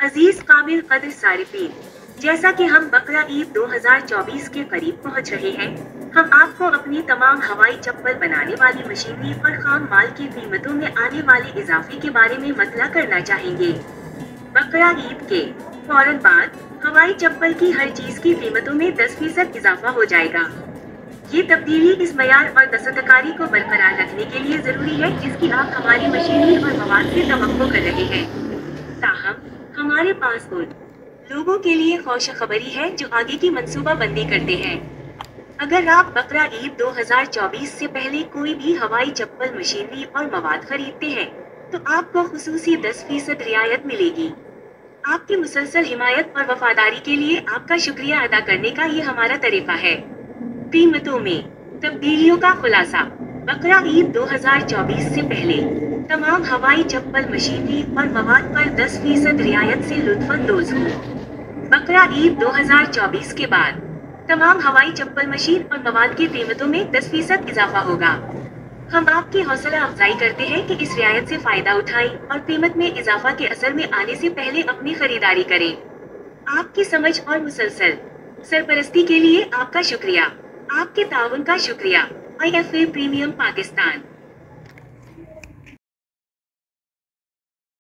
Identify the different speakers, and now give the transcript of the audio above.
Speaker 1: अजीज काबिल कदर सारिफीन, जैसा कि हम बकरा ईद 2024 के करीब पहुंच रहे हैं, हम आपको अपनी तमाम हवाई चप्पल बनाने वाली मशीनरी और खाम माल की कीमतों में आने वाले इजाफे के बारे में मतला करना चाहेंगे। बकरा ईद के फौरन बाद हवाई चप्पल की हर चीज की कीमतों में 10% इजाफा हो जाएगा। ये तब्दीली इस मयार और दस्तकारी को बरकरार रखने के लिए जरूरी है जिसकी आप हमारी मशीनरी और मवाद से तवक्को कर रहे हैं। ताहम हमारे पास उन लोगों के लिए खुशखबरी है जो आगे की मंसूबा बंदी करते हैं। अगर आप बकरा ईद 2024 से पहले कोई भी हवाई चप्पल मशीनरी और मवाद खरीदते हैं तो आपको खुसूसी 10% रियायत मिलेगी। आपकी मुसलसल हिमायत और वफादारी के लिए आपका शुक्रिया अदा करने का ये हमारा तरीका है। कीमतों में तब्दीलियों का खुलासा। बकरा ईद 2024 से पहले तमाम हवाई चप्पल मशीनरी और मवाद पर 10% रियायत से लुत्फानंदोज हो। बकरा ईद 2024 के बाद तमाम हवाई चप्पल मशीन और मवाद की कीमतों में 10% इजाफा होगा। हम आपकी हौसला अफजाई करते हैं कि इस रियायत से फायदा उठाएं और कीमत में इजाफा के असर में आने से पहले अपनी खरीदारी करें। आपकी समझ और मुसलसल सरपरस्ती के लिए आपका शुक्रिया। आपके ताउन का शुक्रिया। IFA premium Pakistan.